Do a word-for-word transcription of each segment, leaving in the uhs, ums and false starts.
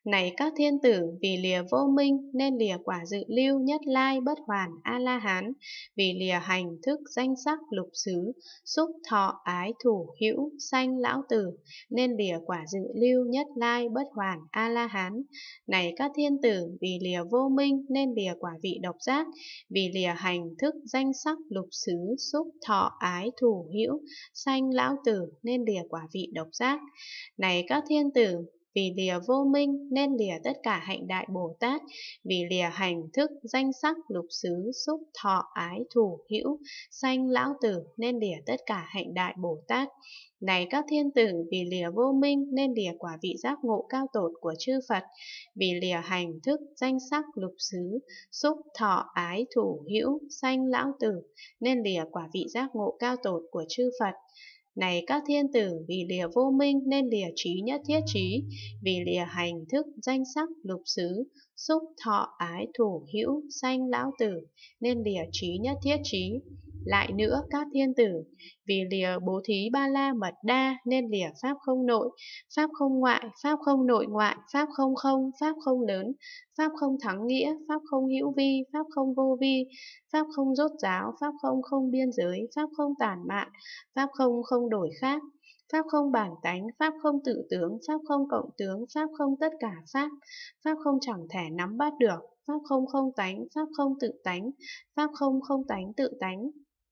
Này các thiên tử, vì lìa vô minh nên lìa quả dự lưu nhất lai bất hoàn A-la-hán, vì lìa hành thức danh sắc lục xứ, xúc thọ ái thủ hữu sanh lão tử nên lìa quả dự lưu nhất lai bất hoàn A-la-hán. Này các thiên tử, vì lìa vô minh nên lìa quả vị độc giác, vì lìa hành thức danh sắc lục xứ, xúc thọ ái thủ hữu sanh lão tử nên lìa quả vị độc giác. Này các thiên tử, vì lìa vô minh nên lìa tất cả hạnh đại Bồ Tát, vì lìa hành thức danh sắc lục xứ, xúc thọ ái thủ hữu sanh lão tử nên lìa tất cả hạnh đại Bồ Tát. Này các thiên tử, vì lìa vô minh nên lìa quả vị giác ngộ cao tột của chư Phật, vì lìa hành thức danh sắc lục xứ, xúc thọ ái thủ hữu sanh lão tử nên lìa quả vị giác ngộ cao tột của chư Phật. Này các thiên tử, vì lìa vô minh nên lìa trí nhất thiết trí, vì lìa hành thức danh sắc lục xứ, xúc thọ ái thủ hữu sanh lão tử nên lìa trí nhất thiết trí. Lại nữa các thiên tử, vì lìa bố thí ba la mật đa nên lìa pháp không nội, pháp không ngoại, pháp không nội ngoại, pháp không không, pháp không lớn, pháp không thắng nghĩa, pháp không hữu vi, pháp không vô vi, pháp không rốt ráo, pháp không không biên giới, pháp không tản mạn, pháp không không đổi khác, pháp không bản tánh, pháp không tự tướng, pháp không cộng tướng, pháp không tất cả pháp, pháp không chẳng thể nắm bắt được, pháp không không tánh, pháp không tự tánh, pháp không không tánh tự tánh.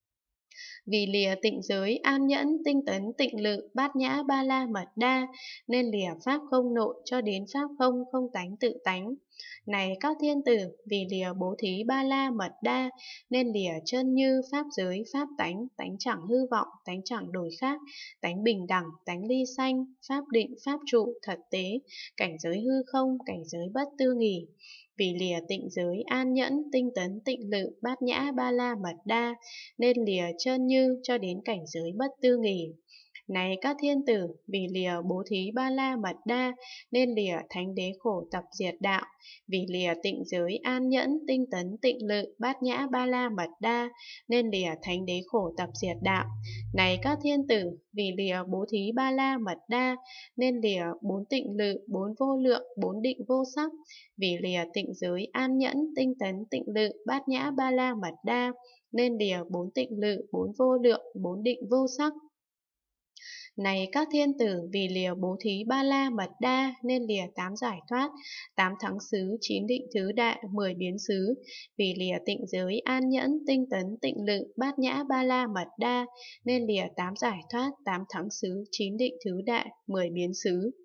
Vì lìa tịnh giới, an nhẫn, tinh tấn, tịnh lự, bát nhã, ba la mật đa nên lìa pháp không nội cho đến pháp không không tánh tự tánh. Này các thiên tử, vì lìa bố thí ba la mật đa nên lìa chân như pháp giới, pháp tánh, tánh chẳng hư vọng, tánh chẳng đổi khác, tánh bình đẳng, tánh ly sanh, pháp định, pháp trụ, thật tế, cảnh giới hư không, cảnh giới bất tư nghì. Vì lìa tịnh giới, an nhẫn, tinh tấn, tịnh lự, bát nhã, ba la mật đa nên lìa chân như cho đến cảnh giới bất tư nghì. Này các thiên tử, vì lìa bố thí ba la mật đa nên lìa thánh đế khổ tập diệt đạo, vì lìa tịnh giới, an nhẫn, tinh tấn, tịnh lự, bát nhã, ba la mật đa nên lìa thánh đế khổ tập diệt đạo. Này các thiên tử, vì lìa bố thí ba la mật đa nên lìa bốn tịnh lự, bốn vô lượng, bốn định vô sắc, vì lìa tịnh giới, an nhẫn, tinh tấn, tịnh lự, bát nhã, ba la mật đa nên lìa bốn tịnh lự, bốn vô lượng, bốn định vô sắc. Này các thiên tử, vì lìa bố thí ba la mật đa nên lìa tám giải thoát, tám thắng xứ, chín định thứ đại, mười biến xứ, vì lìa tịnh giới, an nhẫn, tinh tấn, tịnh lự, bát nhã, ba la mật đa nên lìa tám giải thoát, tám thắng xứ, chín định thứ đại, mười biến xứ.